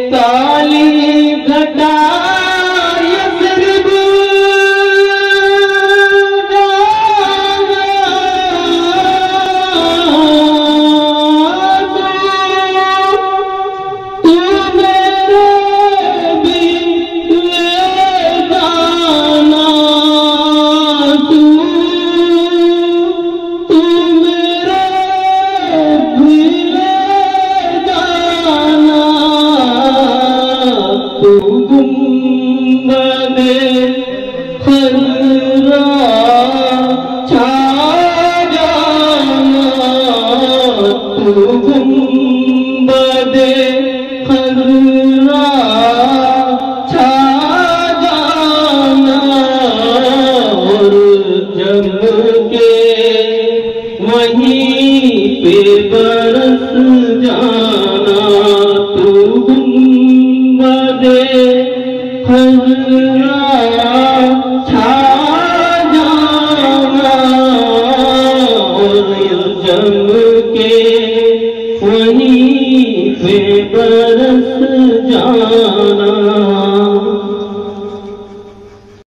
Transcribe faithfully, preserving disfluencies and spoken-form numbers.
काली घटा वहीं पे बरस जाना तू गुंबदे खज़रा छा जाना और जम के वहीं पे बरस जाना।